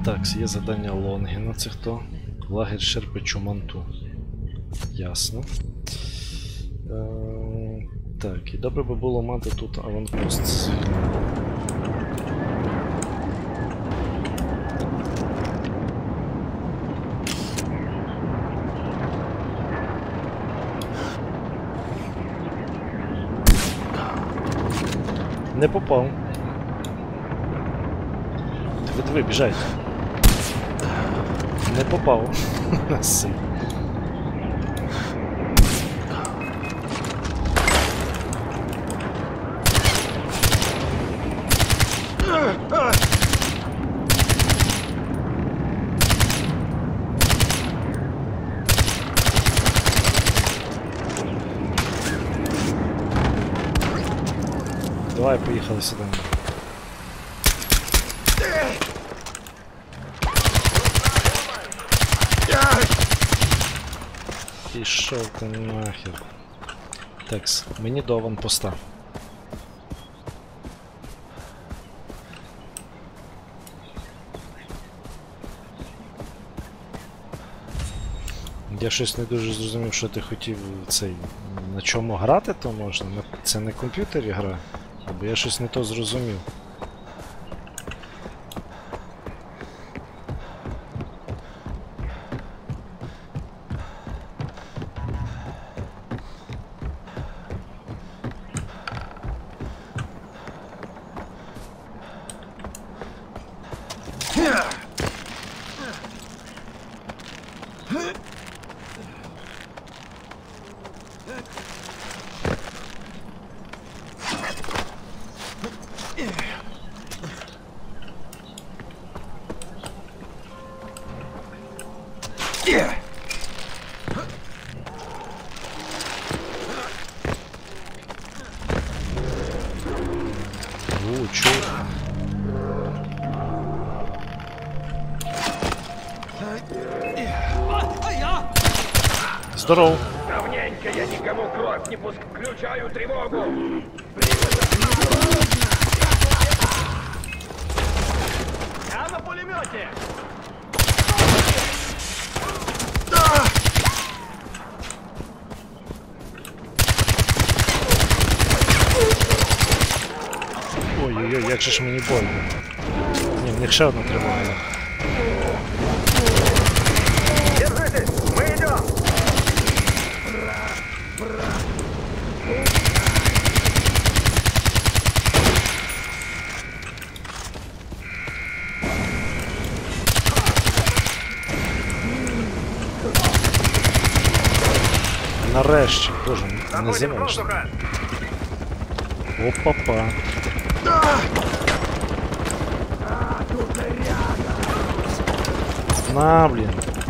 Так, є завдання Лонгіна, це хто? Лагерь Шерпичу Манту. Ясно. Так, і добре би було мати тут аванпост. Не попав. Диви, біжать. Не попав. Си. Давай, поїхали сюди. Пішов ти нахер. Текс, мені до аванпоста. Я щось не дуже зрозумів, що ти хотів цей... На чому грати то можна? Це не комп'ютері гра? Або я щось не то зрозумів. Здорово. Давненько я никому кровь не пуск. Включаю тревогу. Я на пулемете. Ой-ой-ой, як же ж мені больно. Ні, в них ще одна тривога. Держитесь, мы идем. Нарешті, боже, не зимаєш. Опа-па. На, блін.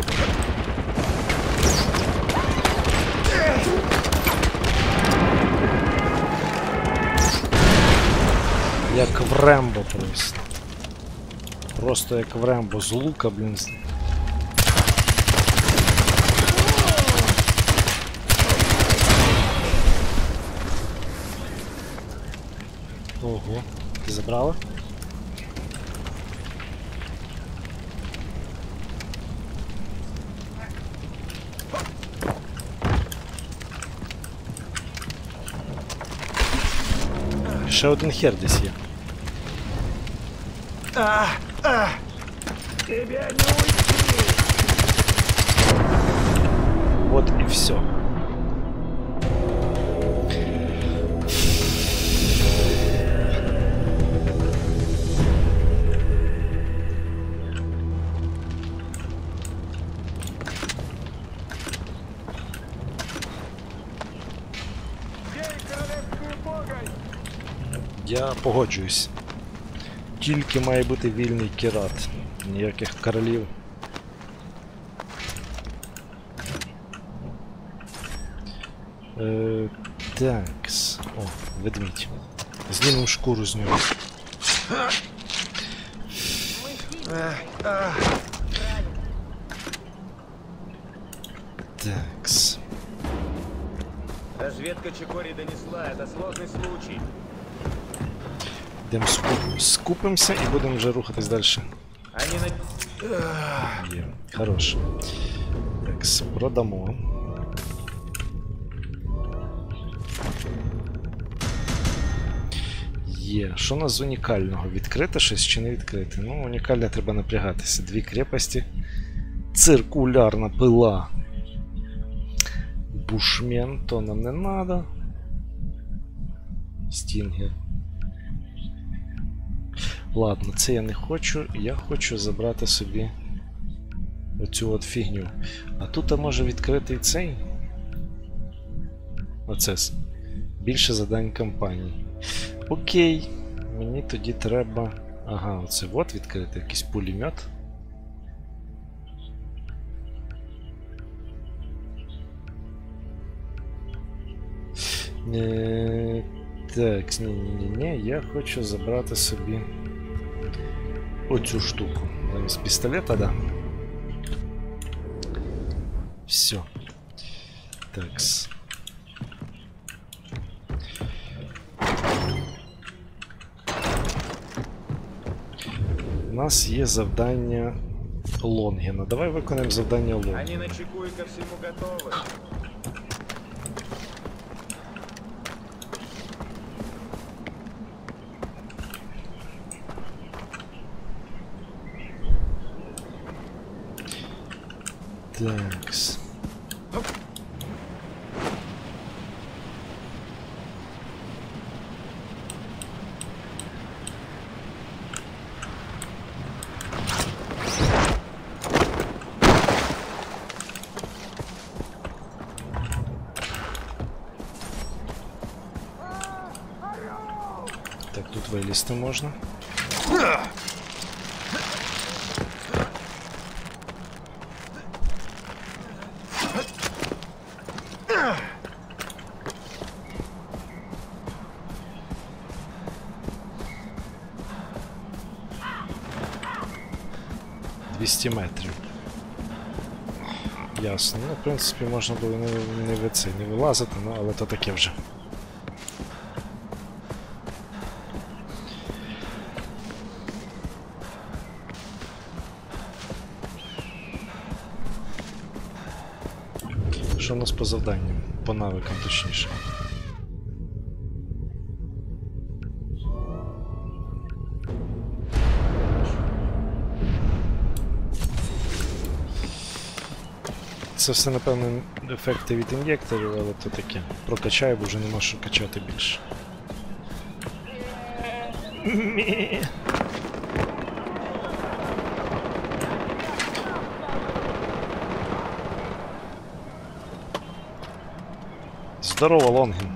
Як в Рембо просто. Просто як в Рембо, з лука, блін. Ого, ти забрала? Ще один хер десь є. Тебе не уйти. Вот і все. Я погоджуюсь. Тільки має бути вільний Кірат. Ніяких королів. Такс. О, ведмідь. Знімемо шкуру з нього. Такс. Разведка Чикори донесла, это сложный случай. Йдемо скупимося і будемо вже рухатись далі. Они на... Є. Хорош. Так, продамо. Є. Що у нас з унікального? Відкрити щось чи не відкрити? Ну, унікальне треба напрягатися. 2 крепості. Циркулярна пила. Бушмен, то нам не надо. Стінгер. Ладно, це я не хочу. Я хочу забрати собі оцю от фігню. А тут може відкрити і цей. Оце. Більше задань кампанії. Окей. Мені тоді треба... Ага, оце от відкрити якийсь пулемет. Так, ні, я хочу забрати собі оцю штуку. Замість пістолета, да. Все. Такс. У нас є завдання Лонгіна. Давай виконаємо завдання Лонгіна. Они на чеку и ко всему готовы. Такс. Так, тут вилізти можна. Метрів. Ясно. Ну, в принципі, можна було не вилазити, ну, але то таке вже. Що у нас по завданням? По навикам, точніше. Це все, напевно, ефекти від ін'єкторів, але то таке. Прокачаю, бо вже нема що качати більше. Здорово, Лонгін.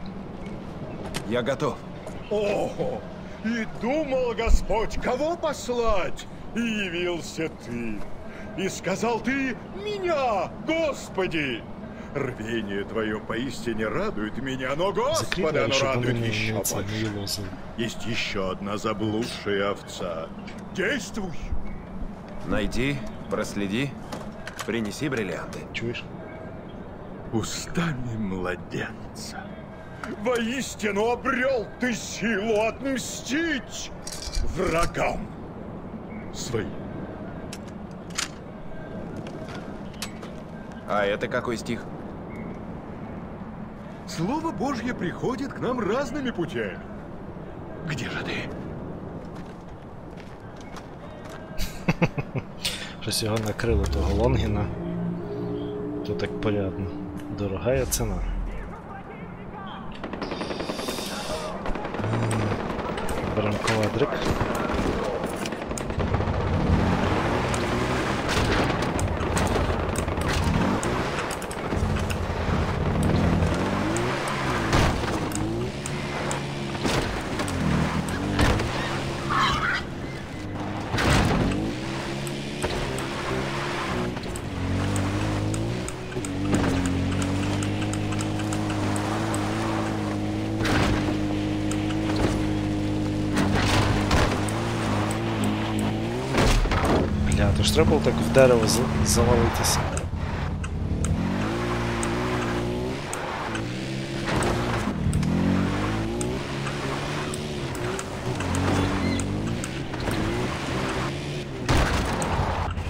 Я готов. Ого! И думал Господь, кого послать, и явился ты. И сказал ты меня, Господи! Рвение твое поистине радует меня, но Господа оно радует еще больше. Есть еще одна заблудшая овца. Действуй! Найди, проследи, принеси бриллианты. Чуєш? Устами младенца. Воистину обрел ты силу отмстить врагам своим. А это какой стих? Слово Божье приходит к нам разными путями. Где же ты? Щось його накрило того Лонгіна. То так порядно. Дорогая ціна. Беремо квадрик. То ж треба було так в дерево завалитися.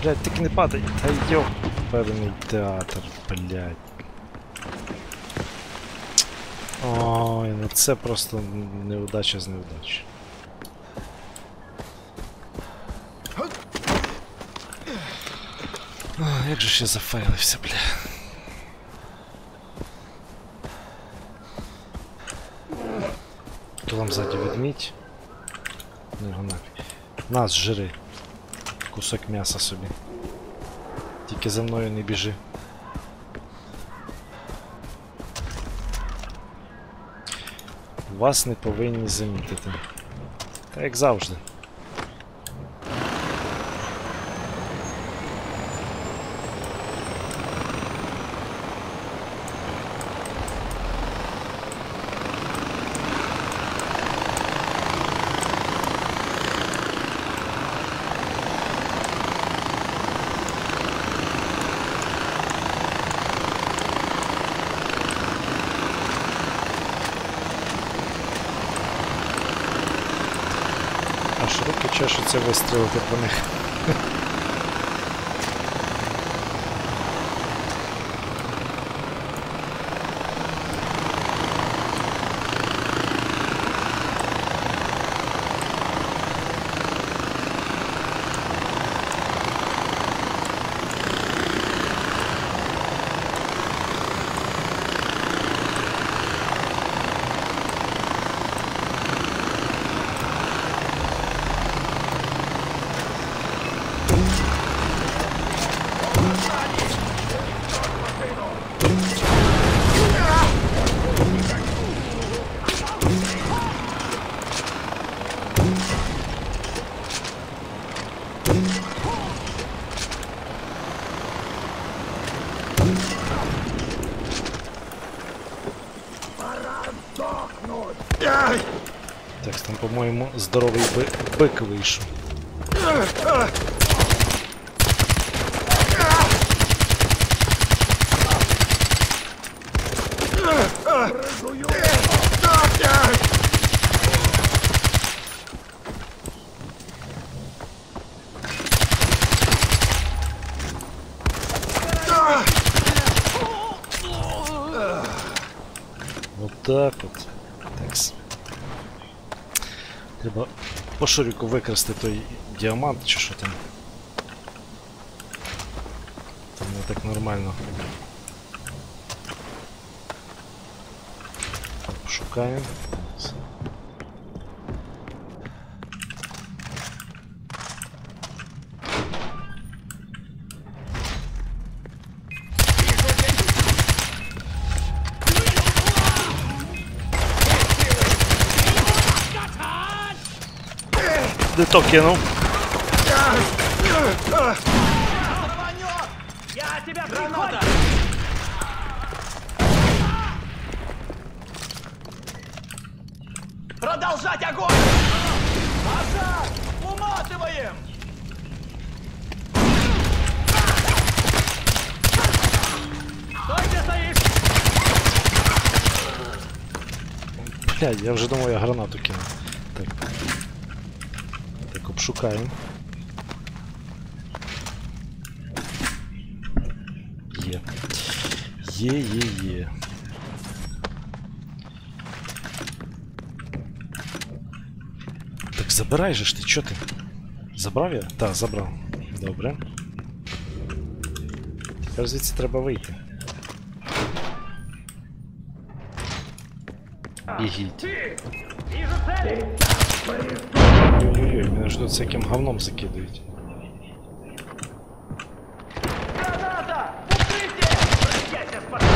Блядь, тільки не падай. Та йоп, певний театр, блядь. Ой, ну це просто неудача з неудач. Як же ще зафейлився, бля. Хто там ззаді ведмідь? Ну його нафіг. Нас жри. Кусок м'яса собі. Тільки за мною не біжи. Вас не повинні замітити. Та як завжди. Аж руки чешуться вистрілити по них. Так, там, по-моєму, здоровий бик вийшов. Вот так от. Такс. Треба по шуріку викрасти той діамант чи що там. Там не так нормально. Шукаємо. Де то кинув? Я тебя граната! Продолжать огонь! Назад! Уматываем! Стой, где стоишь! Блядь, я вже думав, я гранату кинув. Так. Так, обшукаємо. Є. Є. Так забирай же ж ти, чо ти? Забрав я? Так, забрав. Добре. Тепер звідси треба вийти. Бігіть. Вижу цели! Ой-ой-ой, мене ж тут всяким говном закидують. Граната! Укрытие! Я сейчас пошел!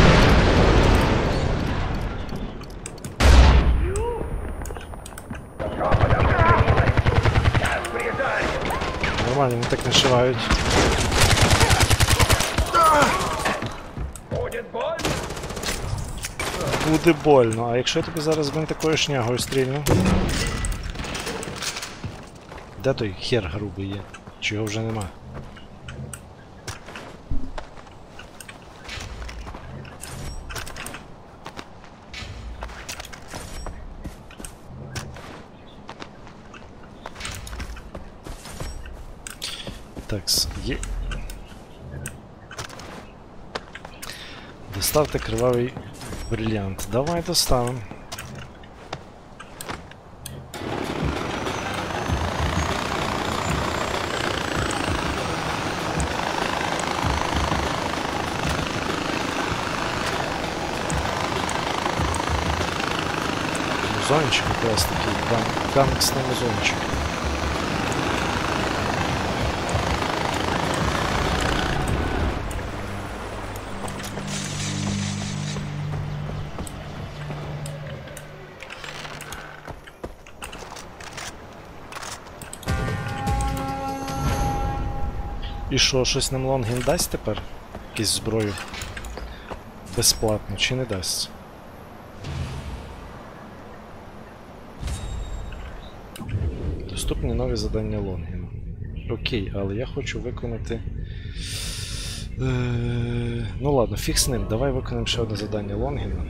Нормально, вони так нашивають. Будет больно! Буде больно, а якщо я тобі зараз блин такою шнягою стрільну? Де той хер грубий є? Чи його вже нема? Так, є. Доставте кривавий брильянт. Давай доставимо. Музончик якраз такий, гангстний музончик. І що, щось нам Лонгін дасть тепер? Якусь зброю? Безплатно, чи не дасть? Доступні нові завдання Лонгіна. Окей, але я хочу виконати... Ну ладно, фіг з ним. Давай виконаємо ще одне завдання Лонгіна.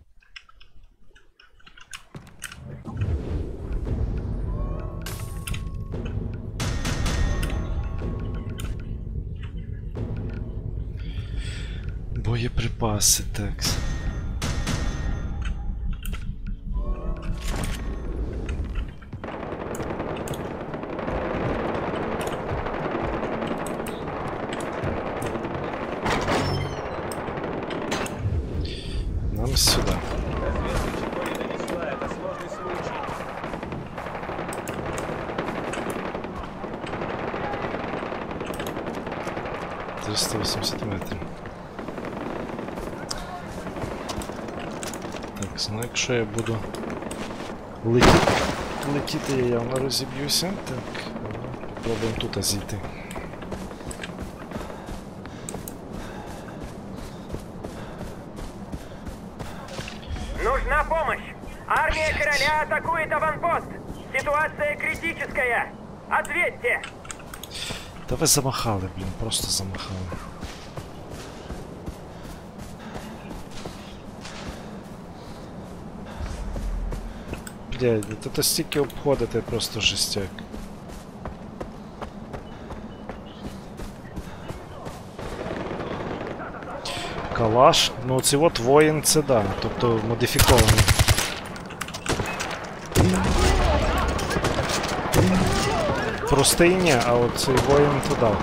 Боєприпаси, так. Нам сюда. Это сложный случай. 380 метрів. Так, ну якщо я буду летіти, я явно розіб'юся. Так, пробуємо тут зійти. Нужна помощь! Армия короля атакует аванпост! Ситуация критическая! Ответьте! Та ви замахали, блін, просто замахали. Блядь, это стільки обходити просто жестяк. Калаш, ну це от воїн це да, тобто модифікований. Простий ні, а от цей воїн то да.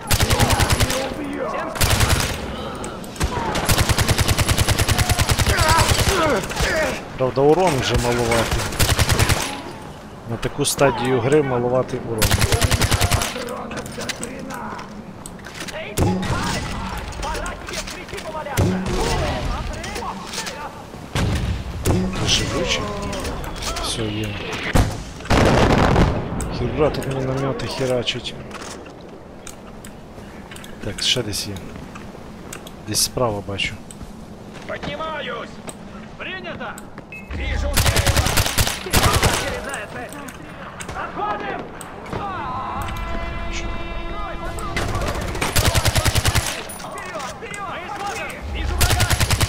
Правда, урон вже малуватий. На таку стадію гри малуватий урон. Живучий? Все, є. Хіра, тут міномети херачить. Так, ще десь є. Десь справа бачу. Поднимаюсь! Принято! Вижу дерево! Отходим! Вперед! Вперед! Вижу врага!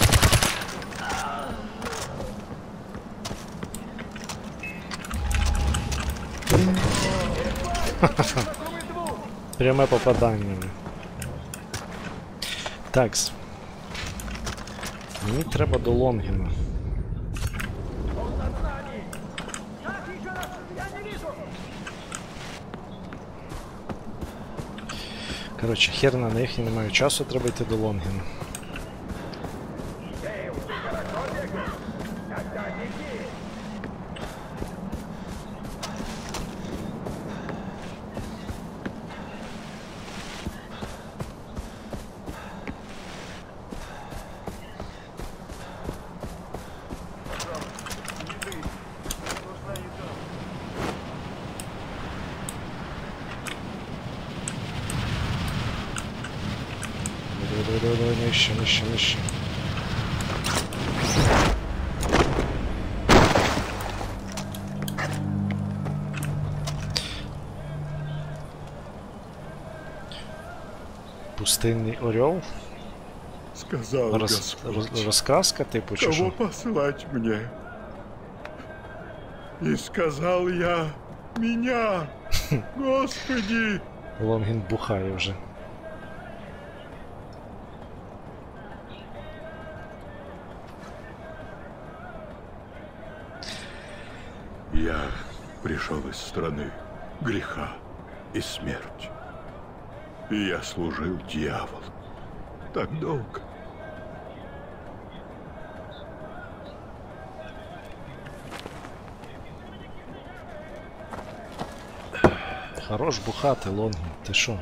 Пряме попадання. Такс. Мені треба до Лонгіна. Коротше, хер на них, я не маю часу, треба йти до Лонгіна. Давай, нижче. Пустынный орел? Сказал Господь, Раскраска типу чи кого що? послать мне? И сказал я, меня, Господи! Лонгін бухає вже. Я пришел из страны греха и смерти. И я служил дьяволу так долго. Хорош бухати, Лонгін, ти що?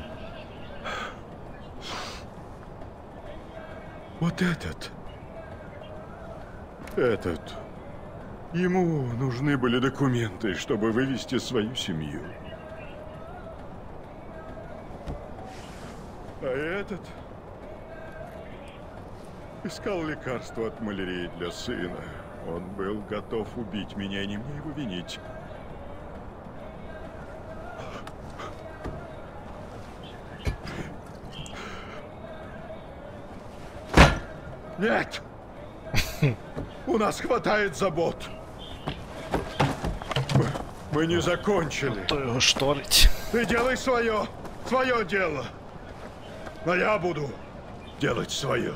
Вот этот. Ему нужны были документы, чтобы вывести свою семью. А этот искал лекарство от малярии для сына. Он был готов убить меня, не мне его винить. Нет! У нас хватает забот. Мы не закончили. Хто його шторить? Ты делай свое дело. А я буду делать свое.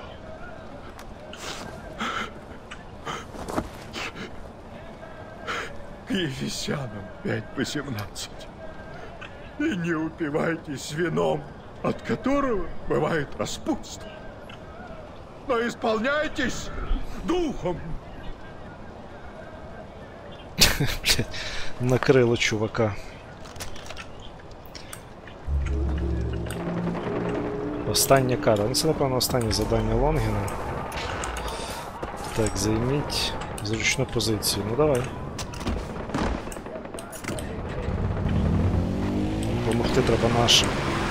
К Ефесянам 5:18. И не упивайтесь вином, от которого бывает распутство. Но исполняйтесь духом. Блядь, накрило чувака. Остання карта. Ну це, напевно, останнє завдання Лонгіна. Так, займіть зручну позицію. Ну давай. Помогти треба нашим.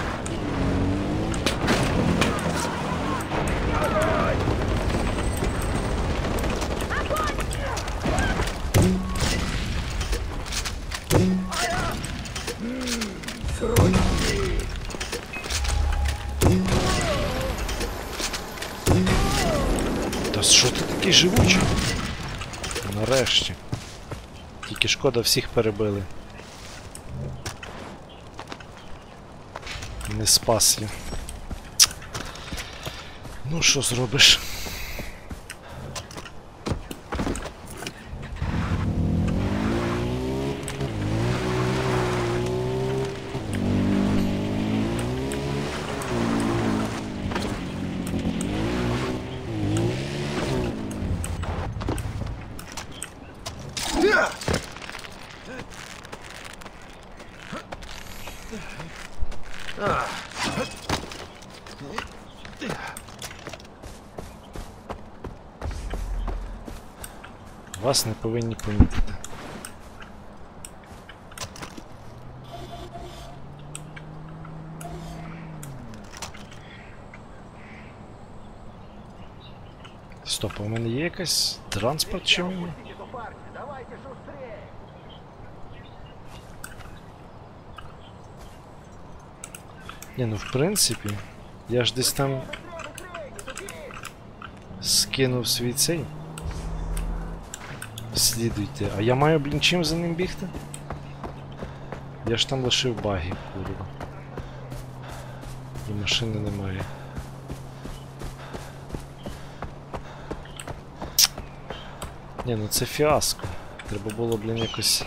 Та що ти такий живучий? Нарешті. Тільки шкода, всіх перебили. Не спас я. Ну що зробиш? Вас не повинні помітити. Стоп, а у мене є якась транспорт чи мені? Ні, ну в принципі, я ж десь там скинув свій цей. Слідуйте. А я маю, блін, чим за ним бігти? Я ж там лишив баги, курва. І машини немає. Ні, ну це фіаско. Треба було, блін, якось...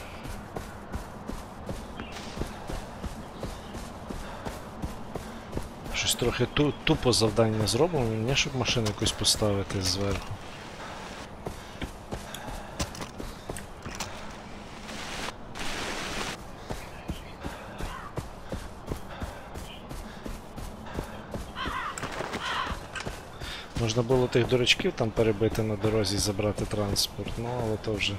Щось трохи тупо завдання зроблено, не щоб машину якусь поставити зверху. Можна було тих дурачків там перебити на дорозі і забрати транспорт, ну але то вже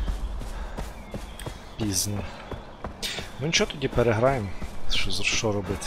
пізно. Ну нічого, тоді переграємо. Що робити?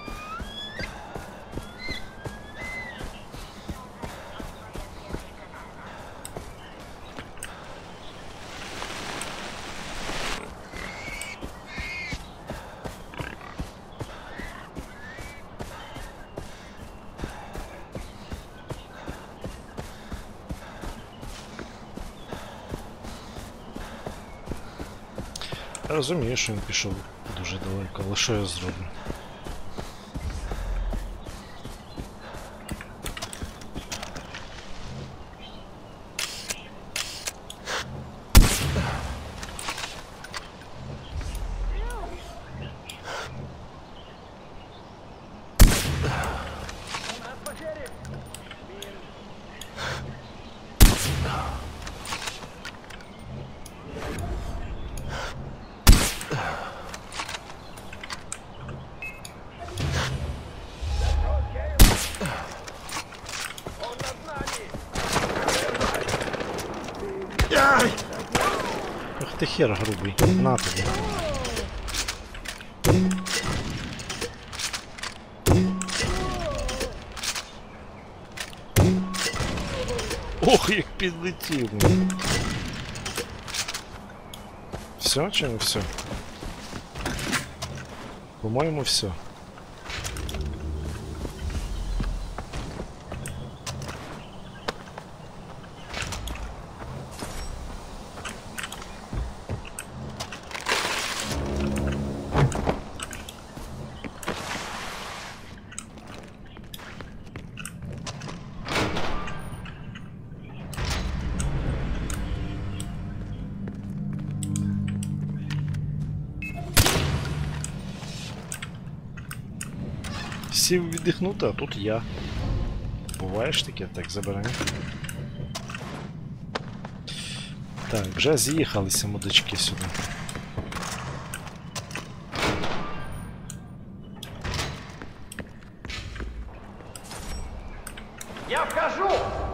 Я розумію, що він пішов дуже далеко, але що я зроблю? ти хер грубий. На тобі. Ох, як підлетів. Все чи не все? По-моєму, все. Сів віддихнути, а тут я. Буває ж таке, так забираємо. Так, вже з'їхалися мудачки сюди. Я вхожу!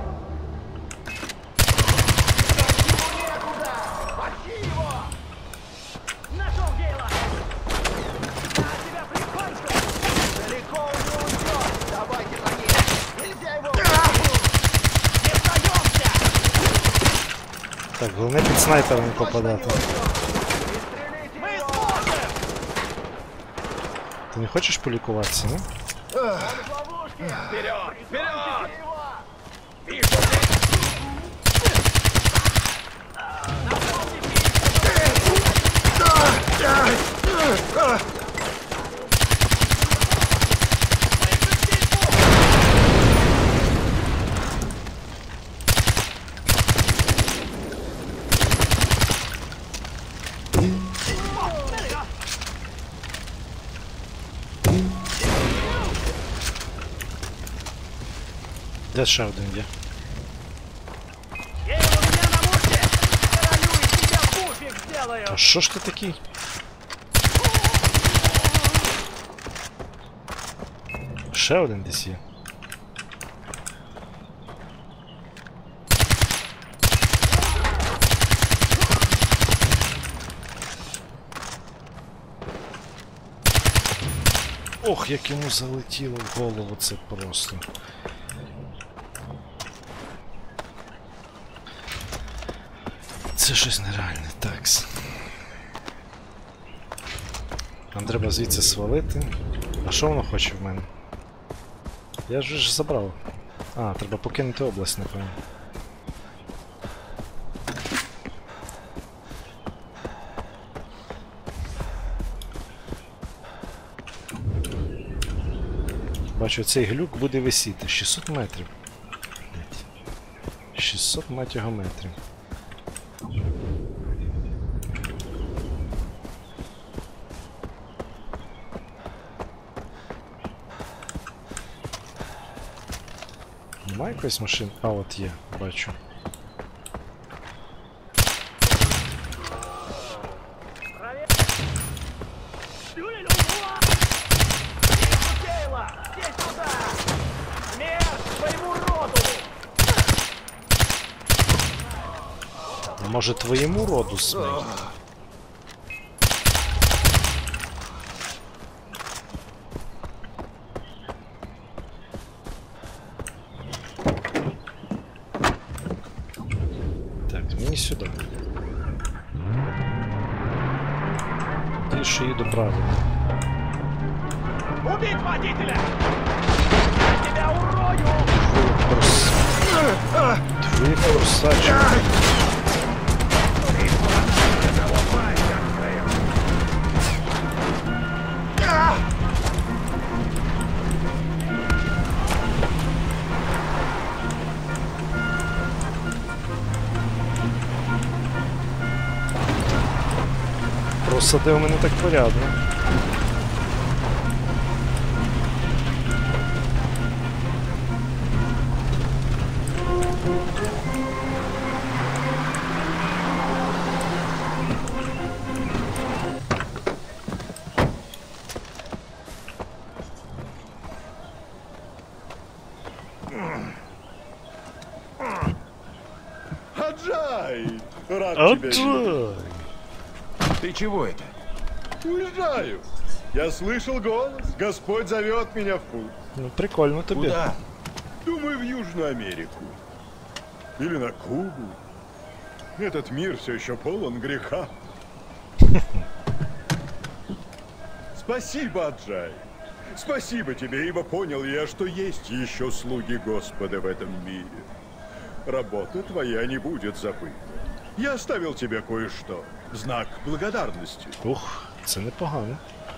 Почти его! Нашел дело! Я тебя прикончу! Далеко он не уйдет! Давайте по ней! Нельзя его! Не сдаемся! Так, головне під снайпера не попадати. Мы сможем! Ти не хочеш полікуватися, ну? Вперед! Вперед! Вижу! Де ще один є? Эй, у меня на мушке! Королю из тебя пуфик сделаю! А що ж ти такий? Ще один десь є. Ох, як йому залетіло в голову, це просто. Це щось нереальне, такс. Нам треба звідси свалити. А що воно хоче в мене? Я ж забрав. А, треба покинути область, напевно. Бачу, цей глюк буде висіти. 600 метрів. 600 матього метрів. Немає якоїсь машини? А, от є, бачу. Кейла! Здесь сюда! Смерть своему роду! Може твоєму роду смерть? Так, мені сюди. Більше їду правильно. Убить водителя! Я тебя урою! Твої просачки. Просадив мене так порядно. Аджай! Рад тебя видеть. Аджай! Ты чего это? Уезжаю. Я слышал голос. Господь зовет меня в путь. Ну, прикольно тобі. Куда? Думаю, в Южную Америку. Или на Кубу. Этот мир все еще полон греха. Спасибо, Аджай. Спасибо тебе, ибо понял я, что есть еще слуги Господа в этом мире. Работа твоя не будет забыта. Я оставил тебе кое-что. Знак благодарности. Ух, це непогано.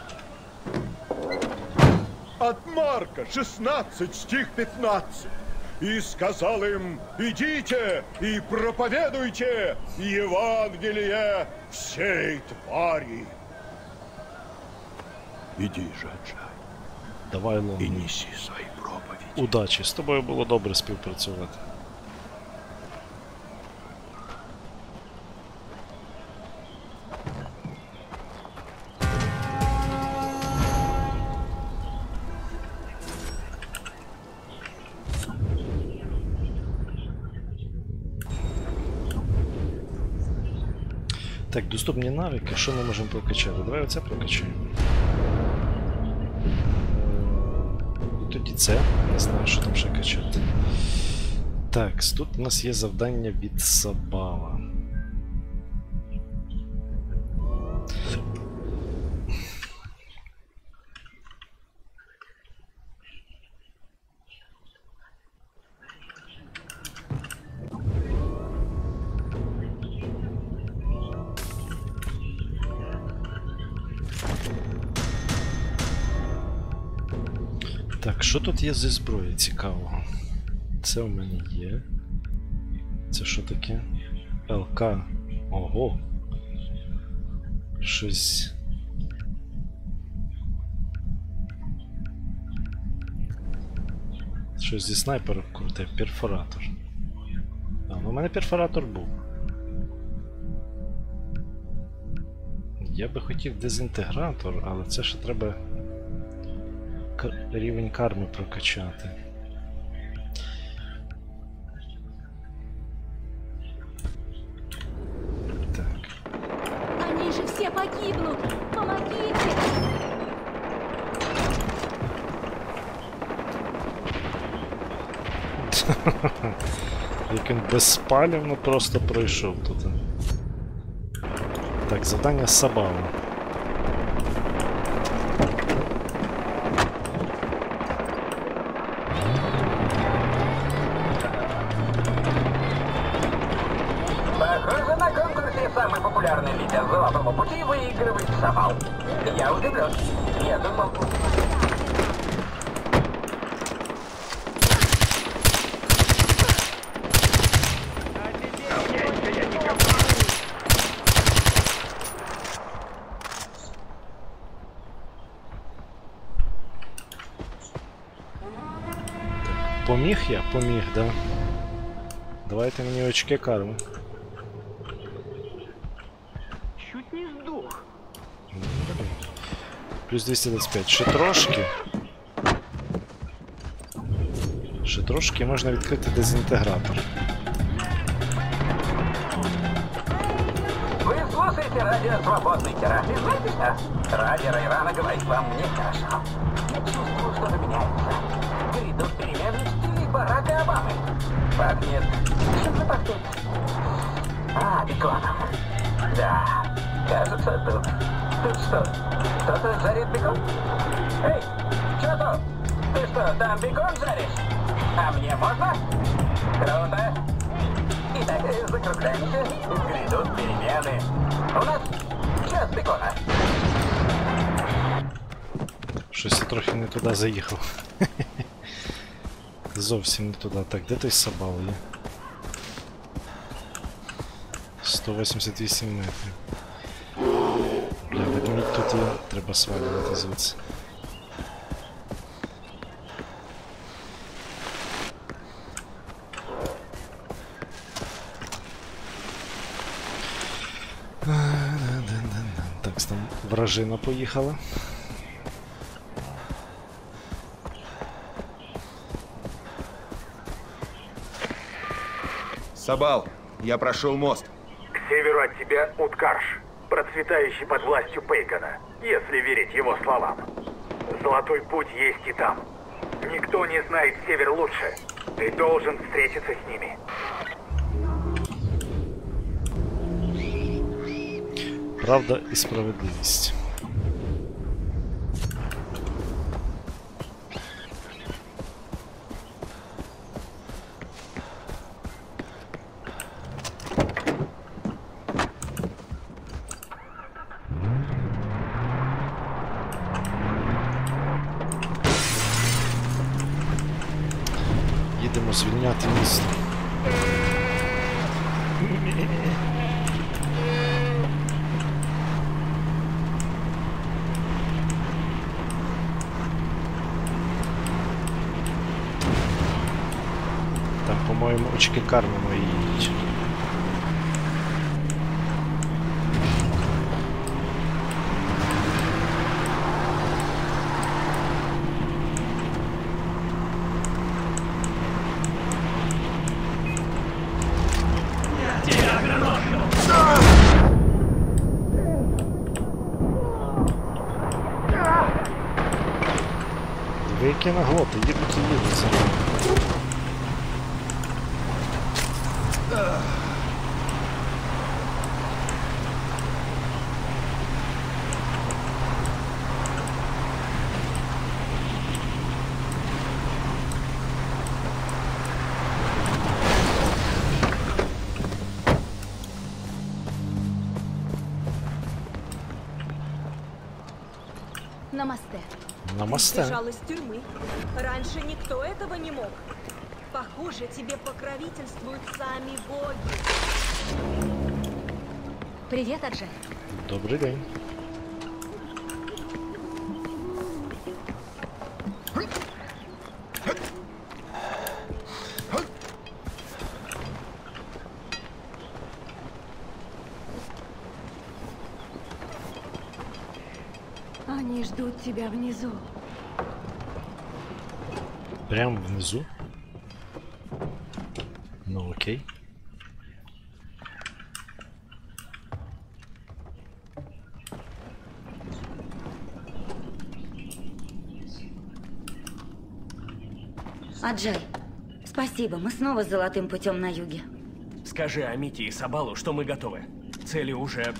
От Марка 16, стих 15. «И сказал им, идите и проповедуйте Евангелие всей твари». Иди же, Аджай, Давай, и Лон. неси свои проповеди. Удачі. З тобою було добре співпрацювати. Так, доступні навики. Що ми можемо прокачати? Давай оце прокачаємо. І тоді це. Не знаю, що там ще качати. Так, тут у нас є завдання від Сабала. Так, що тут є зі зброї цікавого? Це у мене є. Це що таке? ЛК. Ого. Щось. Щось зі снайпером круте. Перфоратор. А, ну у мене перфоратор був. Я би хотів дезінтегратор, але це ще треба рівень карми прокачати. Так. Они же все погибнут! Помогите! Як він безспалівно просто пройшов тут. Так, завдання Сабала. Похоже, на конкурсе самый популярный лидер Золотого пути выигрывает Сабал. Я удивлен. Я думал... Поміг я? Поміг, да? Давайте мені очки карми. Чуть не сдох. Плюс 225. Ще трошки. Ще трошки можна відкрити дезінтегратор. Вы слушаете радио «Свободный тираж». И знаете что? Радио Райрана говорит вам нехорошо. Я чувствую, что-то меняется. Грядут перемены в стиле Барака Обамы. Пахнет... Чем это пахнет? А, беконом. Да, кажется, тут... Тут что? Кто-то жарит бекон? Эй, что тут? Ты что, там бекон жаришь? А мне можно? Круто. Итак, закругляемся. Грядут перемены. У нас час бекона. Щось я трохи не туди заїхав. Зовсім не туди. Так, де той Сабал є? 188 метрів. Бля, ведмідь тут є. Треба свалювати звідси. Так, там вражина поїхала. Сабал, я прошел мост. К северу от тебя Уткарш. процветающий под властью Пейкона, если верить его словам. Золотой путь есть и там. Никто не знает север лучше. Ты должен встретиться с ними. Правда і справедливість. Їдемо звільняти місто. Там, по-моєму, очки карми мої їдуть. Диви, які наглоти, їдуть і їдуть за нами. Намасте. Намасте. Сбежал из тюрьмы. Раньше никто этого не мог. Похоже, тебе покровительствуют сами боги. Привет, Аджай. Добрий день. Они ждут тебя внизу. Прямо внизу. Ну окей. Аджай, спасибо, мы снова с золотым путем на юге. Скажи Амити и Сабалу, что мы готовы. Цели уже...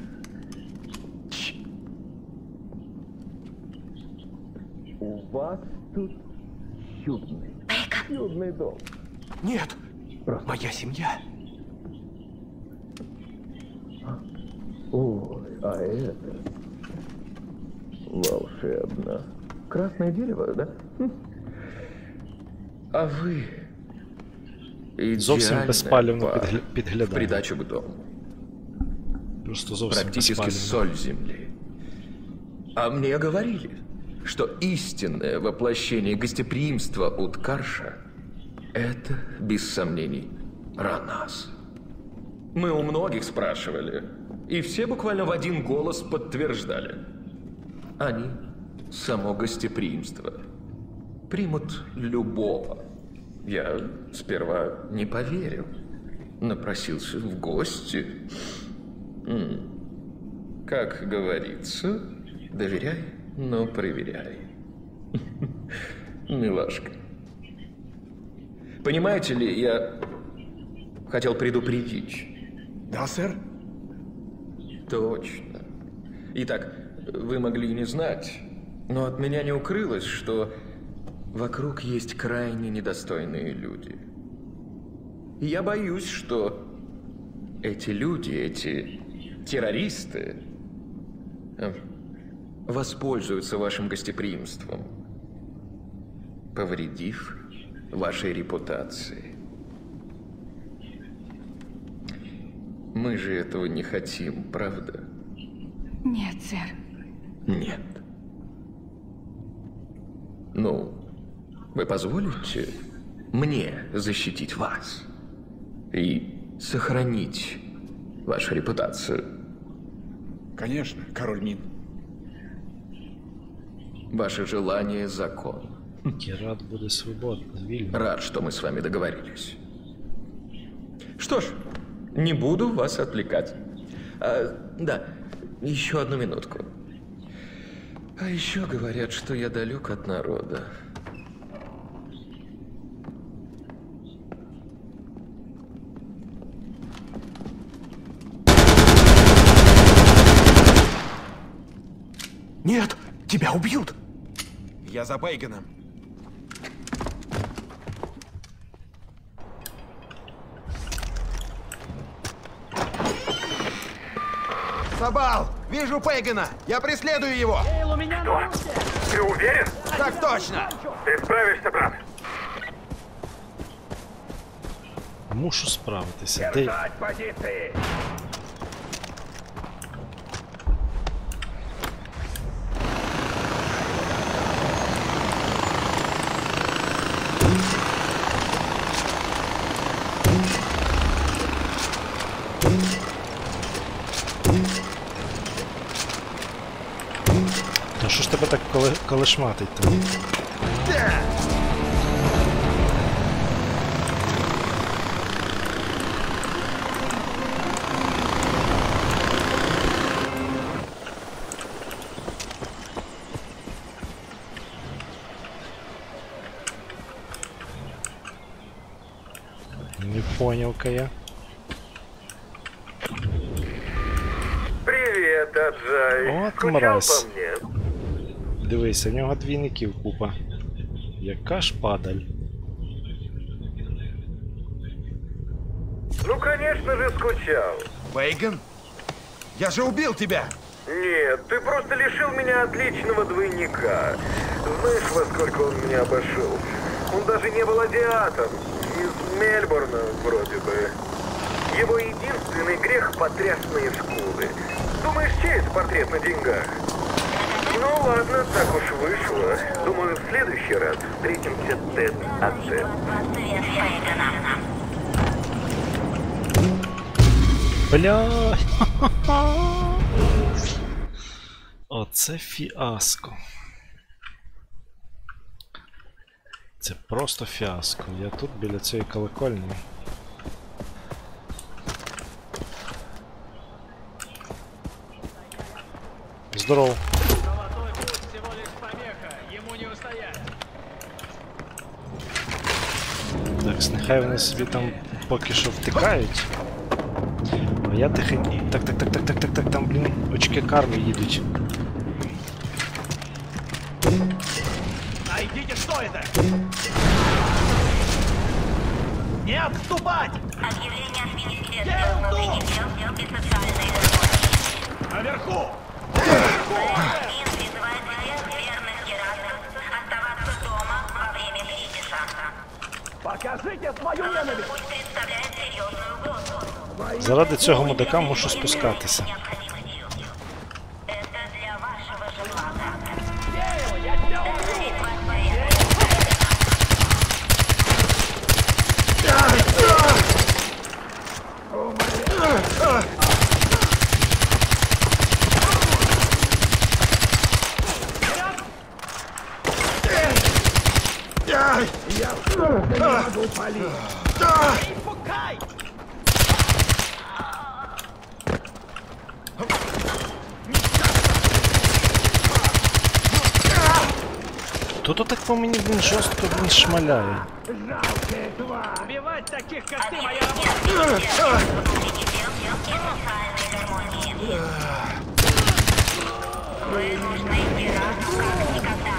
У вас тут чудный дом. Нет! Моя семья. Ой, а это волшебно. Красное дерево, да? А вы Зовсім безпалівно в підглядає. придачу к дому. Просто зовсім Практически безпалівно. соль земли. А мне говорили, что истинное воплощение гостеприимства Уткарша — это, без сомнений, Ранас. Мы у многих спрашивали, и все буквально в один голос подтверждали. Они — само гостеприимство. Примут любого. Я сперва не поверил. Напросился в гости. Как говорится, доверяй, но проверяй. Милашка. Понимаете ли, я хотел предупредить. Да, сэр? Точно. Итак, вы могли и не знать, но от меня не укрылось, что вокруг есть крайне недостойные люди. И я боюсь, что эти люди, эти террористы воспользуются вашим гостеприимством, повредив вашей репутации. Мы же этого не хотим, правда? Нет, сэр. Нет. Ну, вы позволите мне защитить вас и сохранить вашу репутацию? Конечно, король Мин. Ваше желание — закон. Керат буде свободний, вільний. Рад, что мы с вами договорились. Что ж, не буду вас отвлекать. Да, Еще одну минутку. А еще говорят, что я далек от народа. Нет, тебя убьют. Я за Бейгоном. Сабал! Вижу Пейгана! Я преследую его! Что? Ты уверен? Так точно! Ты справишься, брат? Мушу справитися. Де... Держать позиции! Та що ж тебе так колешматить там? Не понял-ка я. Привет, Аджай. От Скучал мразь. по мне? Дивися, в нього двійників купа. Яка ж падаль. Ну, конечно же, скучал. Бейгон? Я же убил тебя! Нет, ты просто лишил меня отличного двойника. Знаешь, во сколько он меня обошел? Он даже не был азиатом. Из Мельбурна, вроде бы. Его единственный грех — потрясные скулы. Думаешь, чей это портрет на деньгах? Ну ладно, так уж вышло. Думаю, в следующий раз встретимся тет-а-тет. Бля. Оце фіаско. Це просто фіаско. Я тут біля цієї колокольні. Здорово. Так, нехай вони собі там поки що втикають. А я тихенько. Так, там, блін, очки карми їдуть. Найдите, что это? Не отступать! Объявление от Министерства внутренних дел и социальной защиты. Наверху! Мин призывает всех верных героям оставаться дома во время финиши. Покажите свою ненависть! Пусть представляет серьезную угрозу. Заради цього мудака мушу спускатися. Это для вашего же блага. Я тебя убью! Битва с порядком. Пукай! Тут так по мені, блін, жорстко, блін, шмаляє. Убивать таких, как ты, моя Министерства внутренних дел и социальной гармонии. Вы нужны героям как никогда.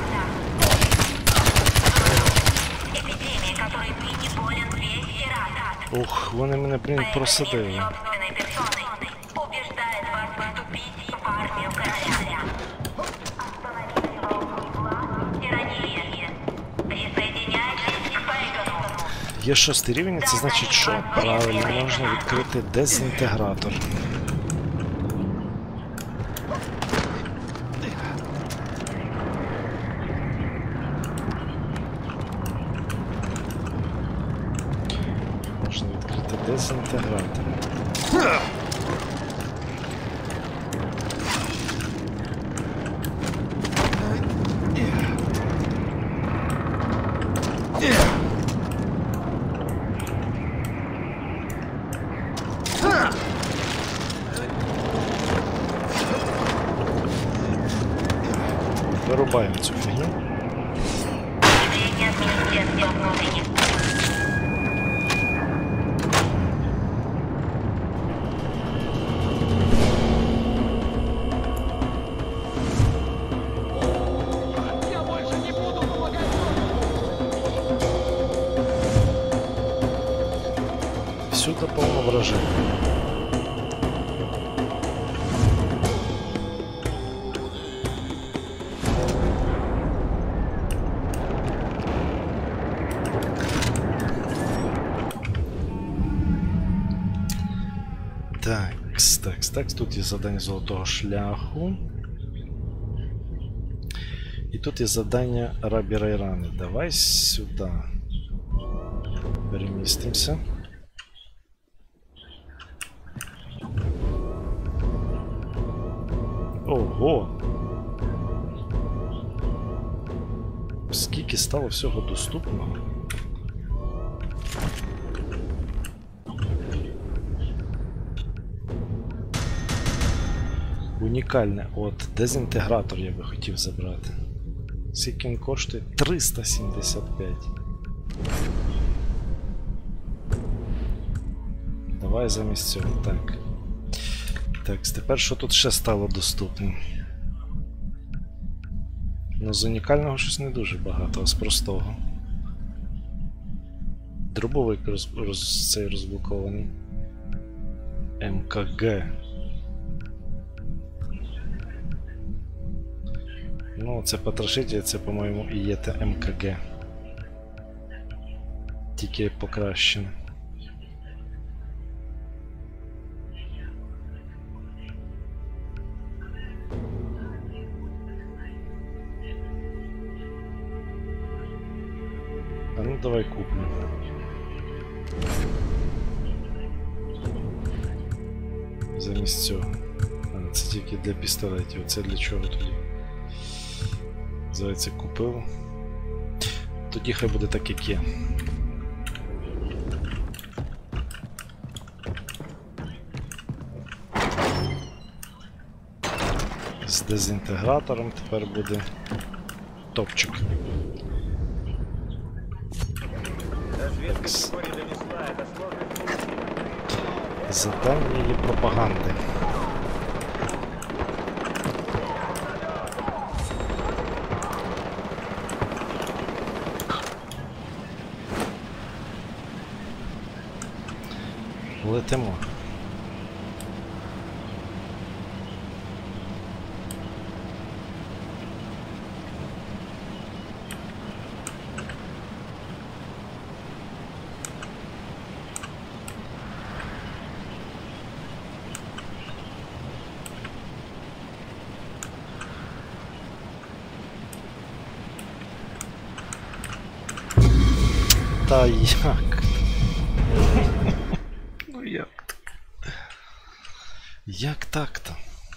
Эпидемия, которой ныне болен весь Иран. Ух, вони мене, блін, просадили. Собственной персоной убеждает вас вступить в армию короля. Остановите волну зла, тирании. Присоединяйтесь к Бейгону. Є 6-й рівень, це значить що? Правильно, можна відкрити дезінтегратор. Можна відкрити дезінтегратор. Вирубаємо цю фігню. Внедрение министерства внутренних. Всюди повно вражень. Такс, тут є завдання золотого шляху. І тут є завдання Рабі Райрани. Давай сюди перемістимося. Ого! Скільки стало всього доступного? Унікальне. От, дезінтегратор я би хотів забрати. Скільки він коштує? 375. Давай замість цього. Так. Так, тепер що тут ще стало доступним? Ну, з унікального щось не дуже багато, а з простого. Дробовик цей розблокований. МКГ. Ну, це потрошитель, це, по-моєму, і є те МКГ. Тільки покращене. А ну давай куплю. Замість цього. А, це тільки для пістолетів. Це для чого тоді? Здається, купив. Тоді хай буде так, як є. З дезінтегратором тепер буде топчик. Задання її пропаганди. Летимо. Та як? Ну як так? Як так-то?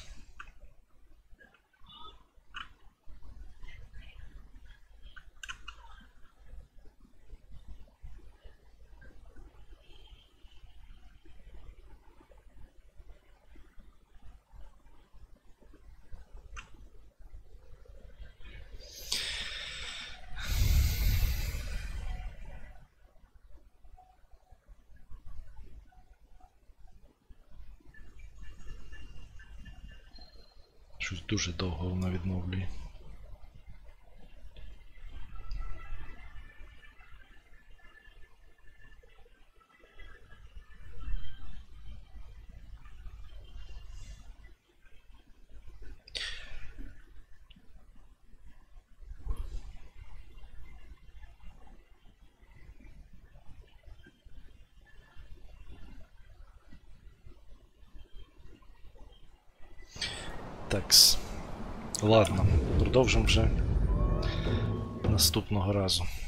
Щось дуже довго вона відновлює. Такс. Ладно, продовжимо вже наступного разу.